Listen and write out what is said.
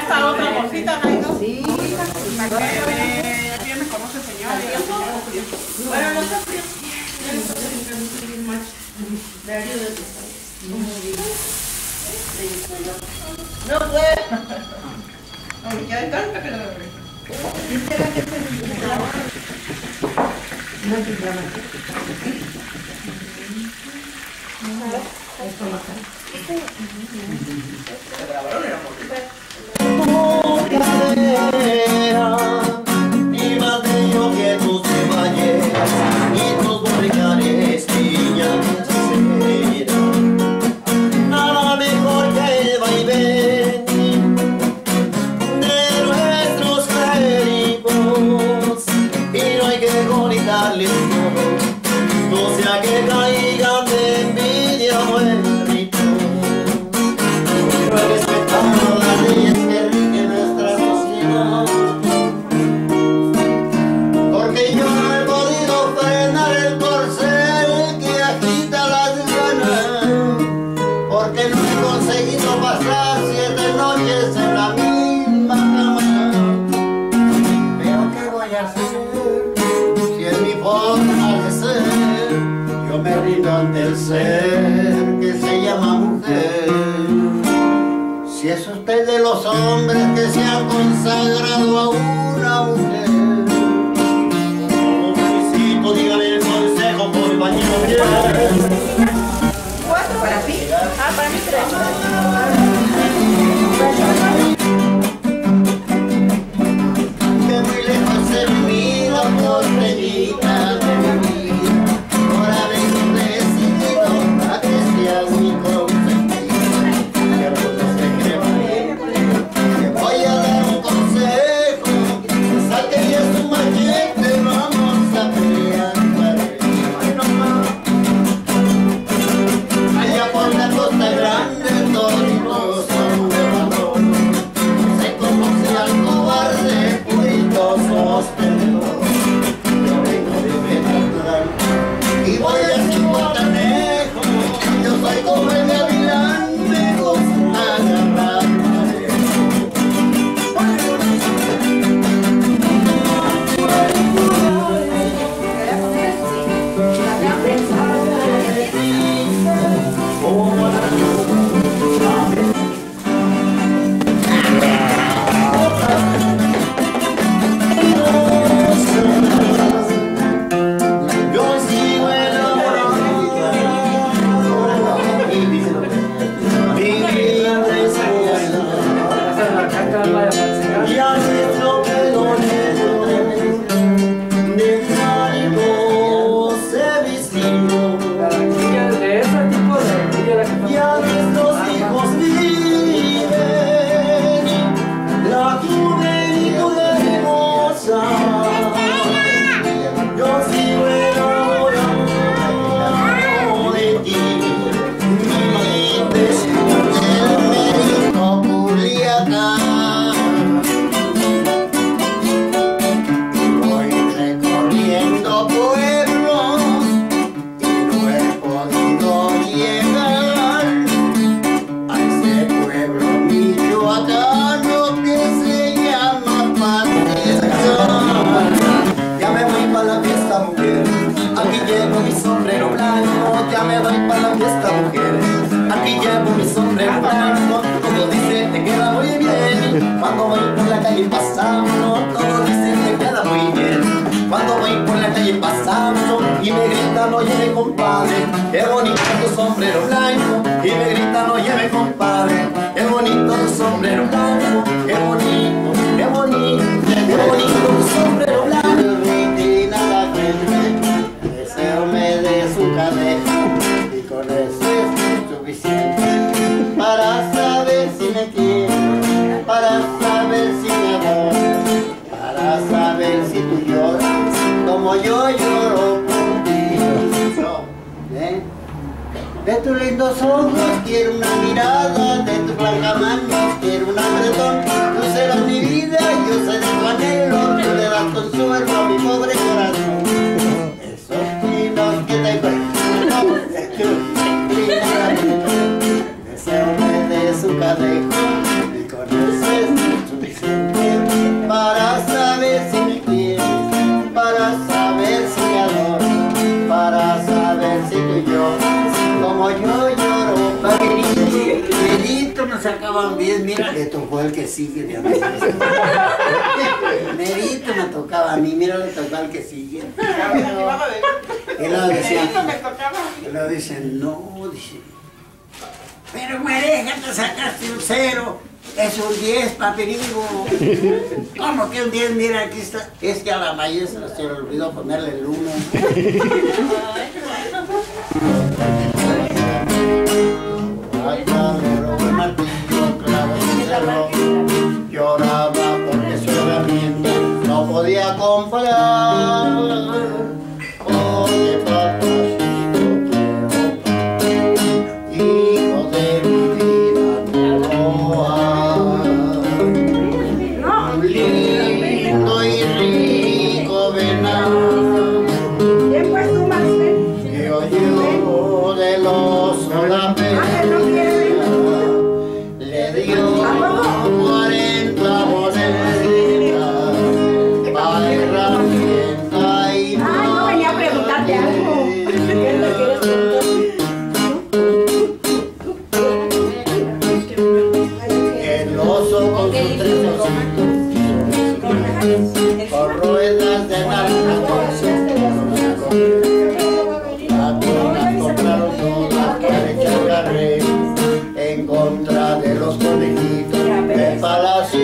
esta otra bolsita, ¿no? Sí. Para que ya me conoce, señora. Bueno, no está frío. Ya no está frío, bien macho. De ayuda de tus no puede. Ya hay tanta que no me ve. Y más de yo que tú te vayas y tus borricanes niñas serán nada mejor que el vaivén de nuestros clérigos y no hay que gritarles no sea que caigan de envidia muertos respetando las leyes que rigen nuestra sociedad porque yo no he podido frenar el corcel que agita las ganas porque no he conseguido pasar 7 noches en la misma cama pero ¿qué voy a hacer? Si es mi forma de ser yo me rindo ante el ser que se llama mujer si es usted de los hombres que se han consagrado a una mujer como felicito, dígame el consejo compañero bien 4 para ti. Ah, para mí 3. que muy lejos se vida por bellita de mi vida por haber decidido a que seas mi consentida que mucho se cree que voy a dar un consejo saque ya su machete vamos a pelear para el nomás allá por la costa grande todos son de valor se conoce al cobarde puritos sostenedor yo vengo de Venezuela y voy a su guatanejo yo soy como el gavilán me gusta agarrar yo sigo enamorado mi vida es ya nuestro pelonero de mariposa vestido ya nuestros hijos viven la juventud hermosa yo sigo enamorado de ti mi vecino del México Culiacán voy recorriendo pueblos y no he podido llegar a ese pueblo michoacano que se llama Patricia. Ya me voy para la fiesta, mujer. Aquí llevo mi sombrero blanco. Ya me voy para la fiesta, mujer. Aquí llevo mi sombrero blanco. Todo dice te queda muy bien. Cuando voy por la calle pasando, todo dice te queda muy bien. Cuando voy por la calle pasando y me gritan oye mi compadre, qué bonito tu sombrero blanco. Y me gritan oye mi compadre, qué bonito tu sombrero blanco. Qué bonito, qué bonito, qué bonito tu sombrero blanco. Desearme de su cabeza y con eso es suficiente para saber si me quiere, para saber si me amor, para saber si tú lloras como yo lloro por ti. De tus lindos ojos quiero una mirada, de tu blanca mano quiero un apretón. Tú serás mi vida, yo seré tu anhelo, tú le das consuelo a mi pobre corazón. Esos chinos que te cuentan, deseame de su cadejo y con ese sacaban 10, mira, le tocó el que sigue de amigos. Merito me tocaba a mí, mira, le tocó al que sigue. Y luego decían, y luego dicen, no, dice, pero güey, ya te sacaste un 0, es un 10, papi, digo. ¿Cómo que un 10? Mira, aquí está. Es que a la maestra se le olvidó ponerle el 1. Lloraba porque su herramienta no podía comprar. Oye, papacito, hijo de mi vida, no hay. Un lindo y rico venado que oyó de los solamente le dio 40 monedas para herramienta y no venía a preguntarte algo. el oso con sus 3 ositos con ruedas de naranja compraron todas para echar la red en contra de los conejitos del palacio.